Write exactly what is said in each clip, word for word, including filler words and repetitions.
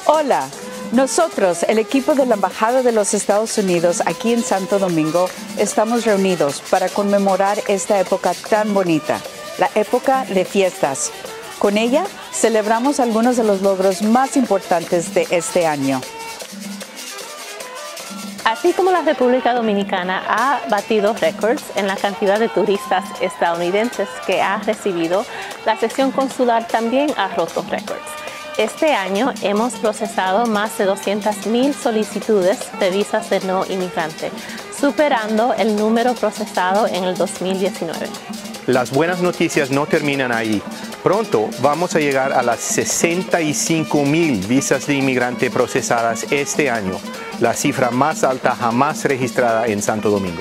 Hola, nosotros, el equipo de la Embajada de los Estados Unidos aquí en Santo Domingo, estamos reunidos para conmemorar esta época tan bonita, la época de fiestas. Con ella, celebramos algunos de los logros más importantes de este año. Así como la República Dominicana ha batido récords en la cantidad de turistas estadounidenses que ha recibido, la sección consular también ha roto récords. Este año hemos procesado más de doscientas mil solicitudes de visas de no inmigrante, superando el número procesado en el dos mil diecinueve. Las buenas noticias no terminan ahí. Pronto vamos a llegar a las sesenta y cinco mil visas de inmigrante procesadas este año, la cifra más alta jamás registrada en Santo Domingo.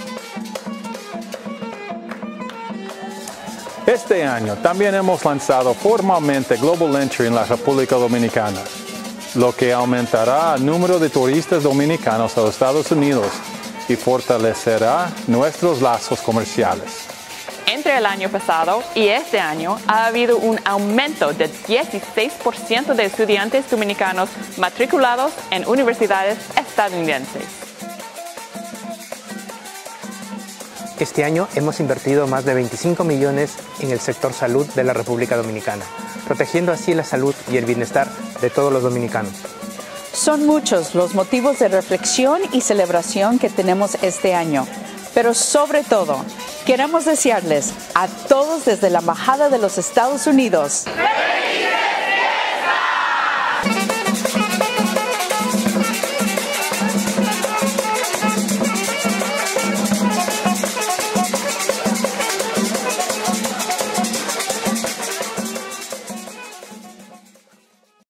Este año también hemos lanzado formalmente Global Entry en la República Dominicana, lo que aumentará el número de turistas dominicanos a los Estados Unidos y fortalecerá nuestros lazos comerciales. Entre el año pasado y este año ha habido un aumento de dieciséis por ciento de estudiantes dominicanos matriculados en universidades estadounidenses. Este año hemos invertido más de veinticinco millones en el sector salud de la República Dominicana, protegiendo así la salud y el bienestar de todos los dominicanos. Son muchos los motivos de reflexión y celebración que tenemos este año, pero sobre todo, queremos desearles a todos desde la Embajada de los Estados Unidos